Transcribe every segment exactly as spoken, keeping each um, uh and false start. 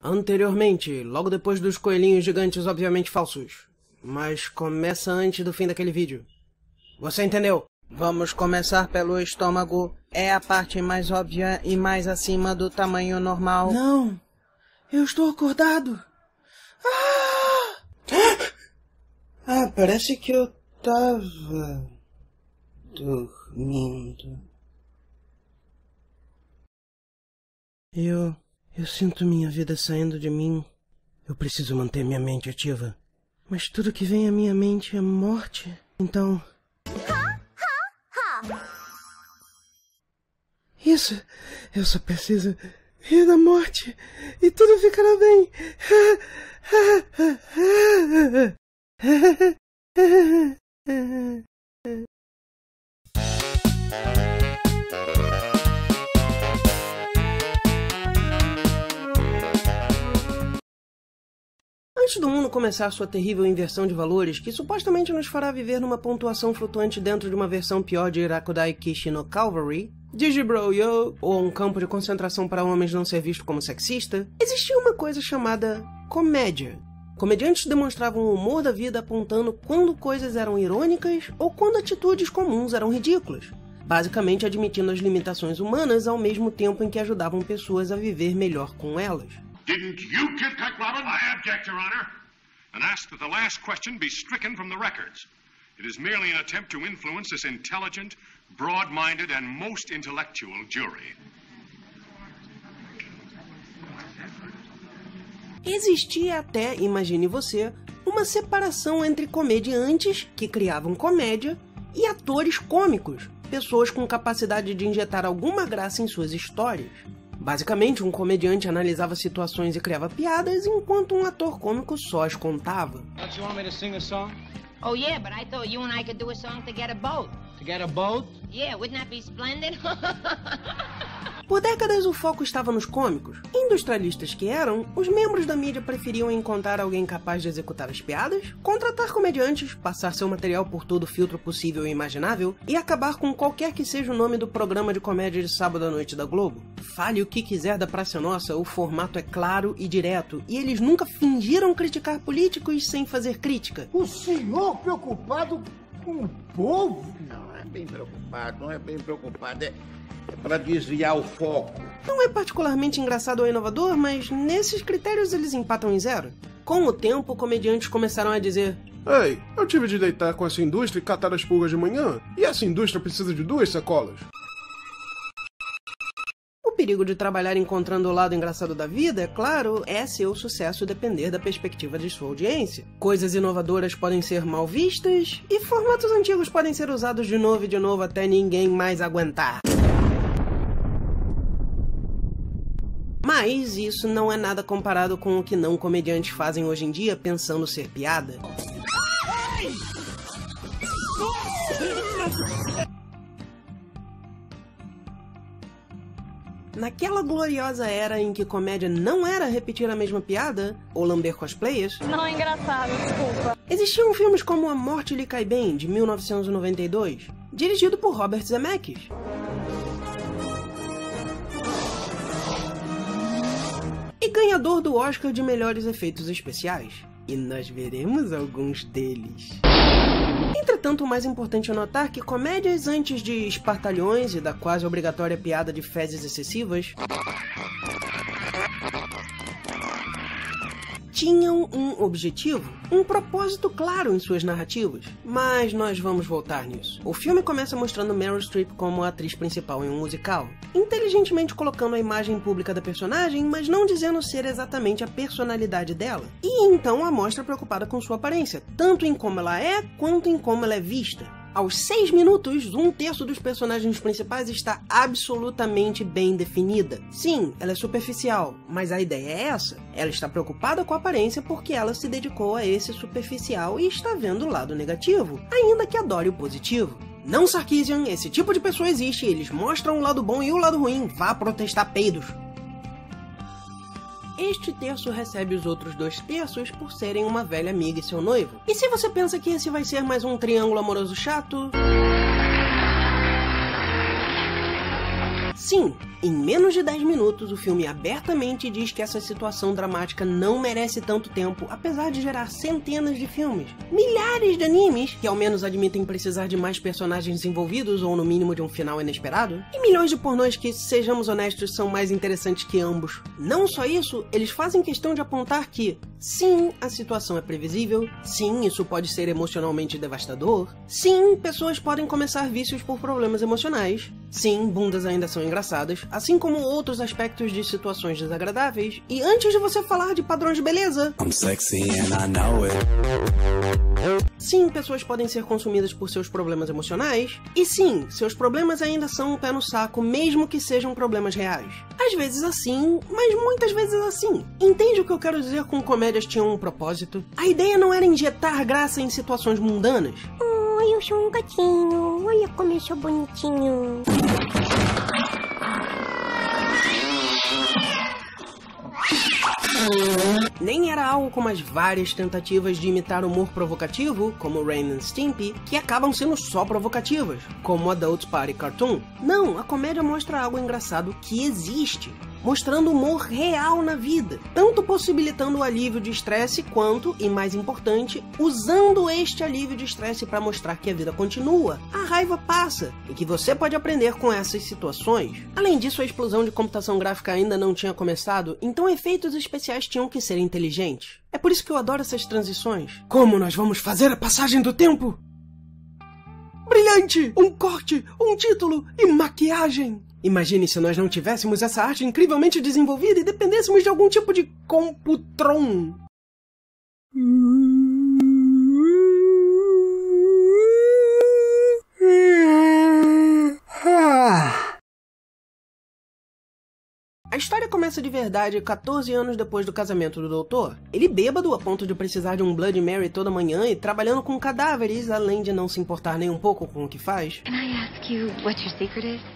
Anteriormente, logo depois dos coelhinhos gigantes obviamente falsos. Mas começa antes do fim daquele vídeo. Você entendeu? Vamos começar pelo estômago. É a parte mais óbvia e mais acima do tamanho normal. Não, eu estou acordado. Ah, ah parece que eu tava dormindo. Eu... eu sinto minha vida saindo de mim. Eu preciso manter minha mente ativa. Mas tudo que vem à minha mente é morte. Então... Isso, eu só preciso rir da morte e tudo ficará bem. Antes do mundo começar sua terrível inversão de valores, que supostamente nos fará viver numa pontuação flutuante dentro de uma versão pior de Irakudai Kishi no Calvary, Digibro Yo, ou um campo de concentração para homens não ser visto como sexista, existia uma coisa chamada comédia. Comediantes demonstravam o humor da vida apontando quando coisas eram irônicas ou quando atitudes comuns eram ridículas, basicamente admitindo as limitações humanas ao mesmo tempo em que ajudavam pessoas a viver melhor com elas. Didn't you get that, Robin? I object, Your Honor, and ask that the last question be stricken from the records. It is merely an attempt to influence this intelligent, broad-minded, and most intellectual jury. Existia até, imagine você, uma separação entre comediantes, que criavam comédia, e atores cômicos, pessoas com capacidade de injetar alguma graça em suas histórias. Basicamente, um comediante analisava situações e criava piadas, enquanto um ator cômico só as contava. Don't you want me to sing a song? Oh yeah, but I thought you and I could do a song to get a boat. To get a boat? Yeah, wouldn't that be splendid? Por décadas o foco estava nos cômicos. Industrialistas que eram, os membros da mídia preferiam encontrar alguém capaz de executar as piadas, contratar comediantes, passar seu material por todo filtro possível e imaginável e acabar com qualquer que seja o nome do programa de comédia de sábado à noite da Globo. Fale o que quiser da Praça Nossa, o formato é claro e direto, e eles nunca fingiram criticar políticos sem fazer crítica. O senhor preocupado com o povo? Não, é bem preocupado, não é bem preocupado, é... É para desviar o foco. Não é particularmente engraçado ou inovador, mas nesses critérios eles empatam em zero. Com o tempo, comediantes começaram a dizer: Ei, eu tive de deitar com essa indústria e catar as pulgas de manhã, e essa indústria precisa de duas sacolas. O perigo de trabalhar encontrando o lado engraçado da vida, é claro, é seu sucesso depender da perspectiva de sua audiência. Coisas inovadoras podem ser mal vistas, e formatos antigos podem ser usados de novo e de novo até ninguém mais aguentar. Mas isso não é nada comparado com o que não comediantes fazem hoje em dia pensando ser piada. Naquela gloriosa era em que comédia não era repetir a mesma piada ou lamber cosplayers, não é engraçado, desculpa. Existiam filmes como A Morte Lhe Cai Bem, de mil novecentos e noventa e dois, dirigido por Robert Zemeckis. E ganhador do Oscar de melhores efeitos especiais. E nós veremos alguns deles. Entretanto, o mais importante é notar que comédias antes de espartalhões e da quase obrigatória piada de fezes excessivas tinham um objetivo, um propósito claro em suas narrativas. Mas nós vamos voltar nisso. O filme começa mostrando Meryl Streep como a atriz principal em um musical, inteligentemente colocando a imagem pública da personagem, mas não dizendo ser exatamente a personalidade dela. E então a mostra preocupada com sua aparência, tanto em como ela é, quanto em como ela é vista. Aos seis minutos, um terço dos personagens principais está absolutamente bem definida. Sim, ela é superficial, mas a ideia é essa. Ela está preocupada com a aparência porque ela se dedicou a esse superficial e está vendo o lado negativo, ainda que adore o positivo. Não, Sarkeesian, esse tipo de pessoa existe, eles mostram o lado bom e o lado ruim, vá protestar peidos. Este terço recebe os outros dois terços por serem uma velha amiga e seu noivo. E se você pensa que esse vai ser mais um triângulo amoroso chato... Sim, em menos de dez minutos o filme abertamente diz que essa situação dramática não merece tanto tempo, apesar de gerar centenas de filmes, milhares de animes, que ao menos admitem precisar de mais personagens envolvidos ou no mínimo de um final inesperado, e milhões de pornôs que, sejamos honestos, são mais interessantes que ambos. Não só isso, eles fazem questão de apontar que, sim, a situação é previsível, sim, isso pode ser emocionalmente devastador, sim, pessoas podem começar vícios por problemas emocionais, sim, bundas ainda são engraçadas, assim como outros aspectos de situações desagradáveis, e antes de você falar de padrões de beleza, I'm sexy and I know it. Sim, pessoas podem ser consumidas por seus problemas emocionais, e sim, seus problemas ainda são um pé no saco, mesmo que sejam problemas reais. Às vezes assim, mas muitas vezes assim. Entende o que eu quero dizer com comédias tinham um propósito? A ideia não era injetar graça em situações mundanas. Oi, eu sou um gatinho. Olha como eu sou bonitinho. Nem era algo como as várias tentativas de imitar humor provocativo, como Ren and Stimpy, que acabam sendo só provocativas, como Adult Party Cartoon. Não, a comédia mostra algo engraçado que existe, mostrando humor real na vida, tanto possibilitando o alívio de estresse quanto, e mais importante, usando este alívio de estresse para mostrar que a vida continua, a raiva passa, e que você pode aprender com essas situações. Além disso, a explosão de computação gráfica ainda não tinha começado, então efeitos especiais tinham que ser inteligentes. É por isso que eu adoro essas transições. Como nós vamos fazer a passagem do tempo? Brilhante! Um corte, um título e maquiagem! Imagine se nós não tivéssemos essa arte incrivelmente desenvolvida e dependêssemos de algum tipo de computron. A história começa de verdade quatorze anos depois do casamento do doutor. Ele bêbado a ponto de precisar de um Bloody Mary toda manhã e trabalhando com cadáveres, além de não se importar nem um pouco com o que faz. Can I ask you what your secret is?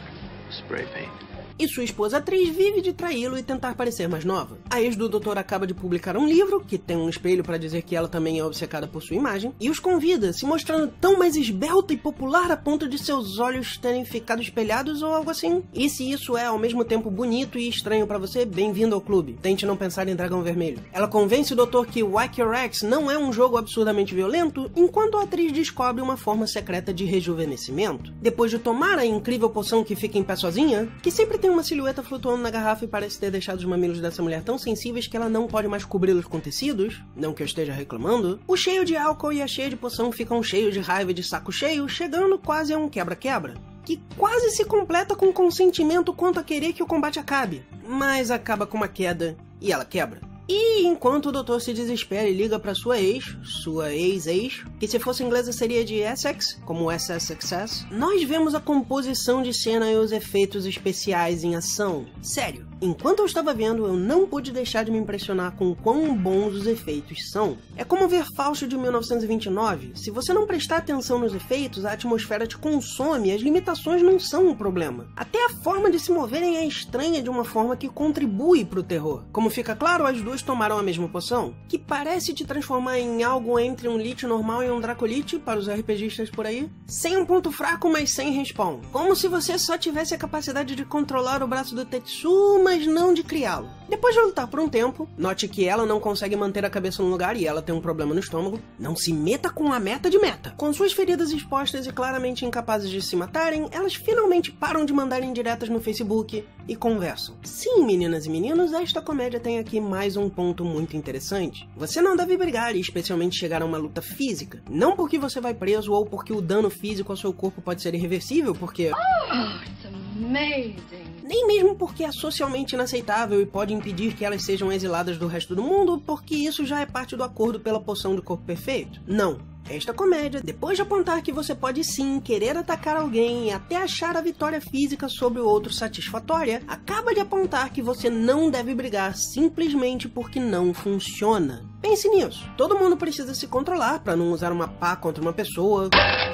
Spray paint. E sua esposa atriz vive de traí-lo e tentar parecer mais nova. A ex do doutor acaba de publicar um livro, que tem um espelho para dizer que ela também é obcecada por sua imagem, e os convida, se mostrando tão mais esbelta e popular a ponto de seus olhos terem ficado espelhados ou algo assim. E se isso é ao mesmo tempo bonito e estranho para você, bem-vindo ao clube. Tente não pensar em Dragão Vermelho. Ela convence o doutor que Whack Your Ex não é um jogo absurdamente violento, enquanto a atriz descobre uma forma secreta de rejuvenescimento. Depois de tomar a incrível poção que fica em pé sozinha, que sempre tem uma silhueta flutuando na garrafa e parece ter deixado os mamilos dessa mulher tão sensíveis que ela não pode mais cobri-los com tecidos, não que eu esteja reclamando, o cheio de álcool e a cheia de poção ficam cheios de raiva e de saco cheio, chegando quase a um quebra-quebra, que quase se completa com consentimento quanto a querer que o combate acabe, mas acaba com uma queda e ela quebra. E enquanto o doutor se desespera e liga para sua ex, sua ex-ex, que se fosse inglesa seria de Essex, como S S X S, nós vemos a composição de cena e os efeitos especiais em ação. Sério, enquanto eu estava vendo, eu não pude deixar de me impressionar com quão bons os efeitos são. É como ver Fausto de mil novecentos e vinte e nove. Se você não prestar atenção nos efeitos, a atmosfera te consome e as limitações não são um problema. Até a forma de se moverem é estranha de uma forma que contribui para o terror. Como fica claro, as duas tomaram a mesma poção, que parece te transformar em algo entre um Lich normal e um Dracolite para os RPGistas por aí, sem um ponto fraco, mas sem respawn. Como se você só tivesse a capacidade de controlar o braço do Tetsu, mas não de criá-lo. Depois de lutar por um tempo, note que ela não consegue manter a cabeça no lugar e ela tem um problema no estômago. Não se meta com a meta de meta. Com suas feridas expostas e claramente incapazes de se matarem, elas finalmente param de mandar indiretas no Facebook e conversam. Sim, meninas e meninos, esta comédia tem aqui mais um ponto muito interessante. Você não deve brigar e especialmente chegar a uma luta física. Não porque você vai preso ou porque o dano físico ao seu corpo pode ser irreversível, porque... Oh, it's amazing. Nem mesmo porque é socialmente inaceitável e pode impedir que elas sejam exiladas do resto do mundo, porque isso já é parte do acordo pela poção do corpo perfeito. Não. Esta comédia, depois de apontar que você pode sim querer atacar alguém e até achar a vitória física sobre o outro satisfatória, acaba de apontar que você não deve brigar simplesmente porque não funciona. Pense nisso. Todo mundo precisa se controlar para não usar uma pá contra uma pessoa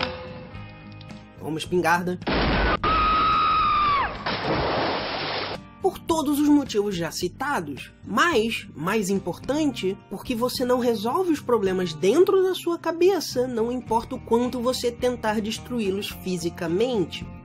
ou uma espingarda. Por todos os motivos já citados, mas, mais importante, porque você não resolve os problemas dentro da sua cabeça, não importa o quanto você tentar destruí-los fisicamente.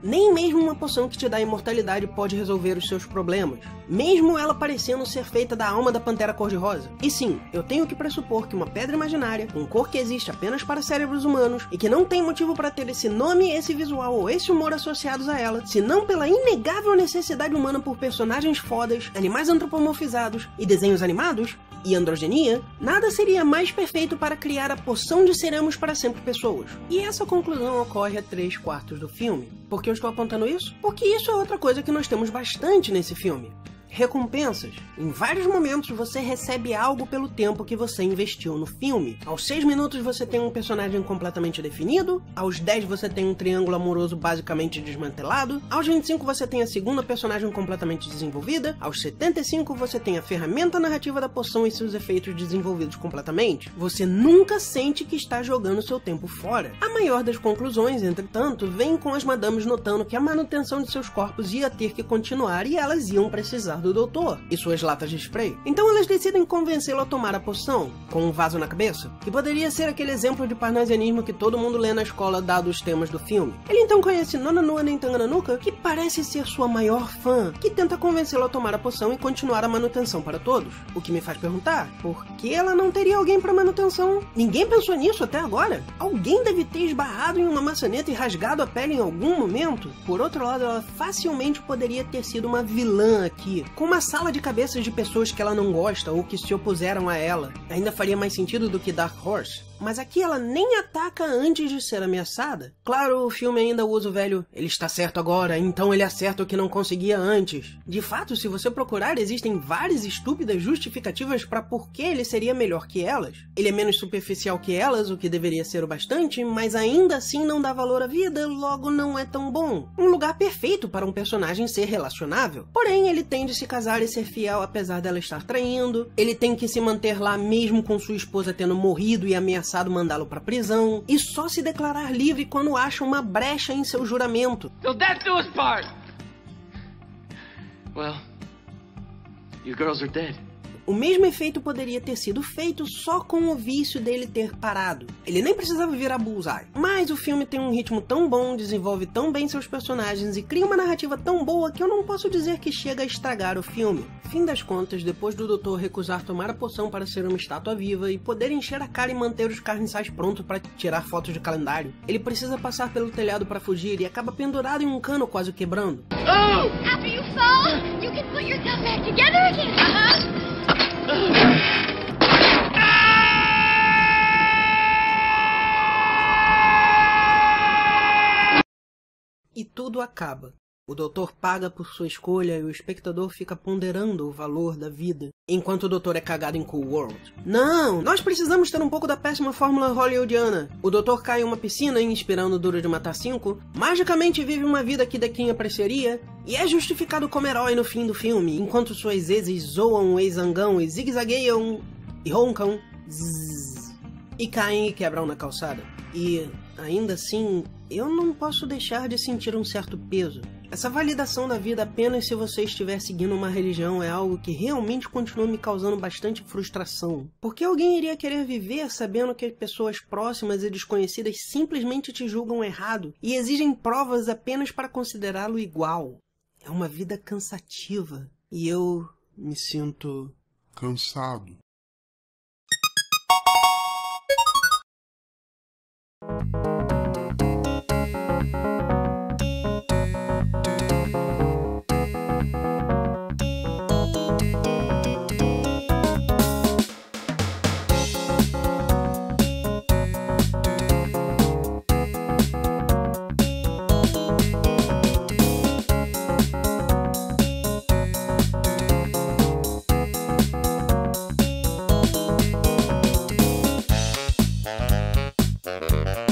Nem mesmo uma poção que te dá imortalidade pode resolver os seus problemas, mesmo ela parecendo ser feita da alma da Pantera Cor-de-Rosa. E sim, eu tenho que pressupor que uma pedra imaginária, com cor que existe apenas para cérebros humanos, e que não tem motivo para ter esse nome, esse visual ou esse humor associados a ela, senão pela inegável necessidade humana por personagens fodas, animais antropomorfizados e desenhos animados, e androgenia, nada seria mais perfeito para criar a poção de seremos para sempre pessoas. E essa conclusão ocorre a três quartos do filme. Por que eu estou apontando isso? Porque isso é outra coisa que nós temos bastante nesse filme. Recompensas. Em vários momentos você recebe algo pelo tempo que você investiu no filme. Aos seis minutos você tem um personagem completamente definido, aos dez você tem um triângulo amoroso basicamente desmantelado, aos vinte e cinco você tem a segunda personagem completamente desenvolvida, aos setenta e cinco você tem a ferramenta narrativa da poção e seus efeitos desenvolvidos completamente. Você nunca sente que está jogando seu tempo fora. A maior das conclusões, entretanto, vem com as madames notando que a manutenção de seus corpos ia ter que continuar e elas iam precisar do doutor e suas latas de spray. Então elas decidem convencê-lo a tomar a poção, com um vaso na cabeça, que poderia ser aquele exemplo de parnasianismo que todo mundo lê na escola dado os temas do filme. Ele então conhece Nona Nua nem Tangananuka, que parece ser sua maior fã, que tenta convencê-lo a tomar a poção e continuar a manutenção para todos. O que me faz perguntar, por que ela não teria alguém para manutenção? Ninguém pensou nisso até agora? Alguém deve ter esbarrado em uma maçaneta e rasgado a pele em algum momento? Por outro lado, ela facilmente poderia ter sido uma vilã aqui, com uma sala de cabeças de pessoas que ela não gosta ou que se opuseram a ela. Ainda faria mais sentido do que Dark Horse. Mas aqui ela nem ataca antes de ser ameaçada. Claro, o filme ainda usa o velho "ele está certo agora, então ele acerta o que não conseguia antes". De fato, se você procurar, existem várias estúpidas justificativas para por que ele seria melhor que elas. Ele é menos superficial que elas, o que deveria ser o bastante, mas ainda assim não dá valor à vida, logo não é tão bom. Um lugar perfeito para um personagem ser relacionável. Porém, ele tem de se casar e ser fiel apesar dela estar traindo. Ele tem que se manter lá mesmo com sua esposa tendo morrido e ameaçado mandá-lo pra prisão, e só se declarar livre quando acha uma brecha em seu juramento. So that's the worst part. Well, you girls are dead. O mesmo efeito poderia ter sido feito só com o vício dele ter parado. Ele nem precisava virar Bullseye. Mas o filme tem um ritmo tão bom, desenvolve tão bem seus personagens e cria uma narrativa tão boa que eu não posso dizer que chega a estragar o filme. Fim das contas, depois do doutor recusar tomar a poção para ser uma estátua viva e poder encher a cara e manter os carniçais prontos para tirar fotos de calendário, ele precisa passar pelo telhado para fugir e acaba pendurado em um cano quase quebrando. Oh! After you fall, you can put yourself back together again. Uh-huh. E tudo acaba. O doutor paga por sua escolha e o espectador fica ponderando o valor da vida, enquanto o doutor é cagado em Cool World. Não, nós precisamos ter um pouco da péssima fórmula hollywoodiana. O doutor cai em uma piscina inspirando Duro de Matar cinco, magicamente vive uma vida que Dequinha apreciaria, e é justificado como herói no fim do filme, enquanto suas exes zoam o ex-zangão e zigue-zagueiam e roncam, zzz, e caem e quebram na calçada. E, ainda assim, eu não posso deixar de sentir um certo peso. Essa validação da vida apenas se você estiver seguindo uma religião é algo que realmente continua me causando bastante frustração. Por que alguém iria querer viver sabendo que as pessoas próximas e desconhecidas simplesmente te julgam errado e exigem provas apenas para considerá-lo igual? É uma vida cansativa e eu me sinto cansado. Thank you.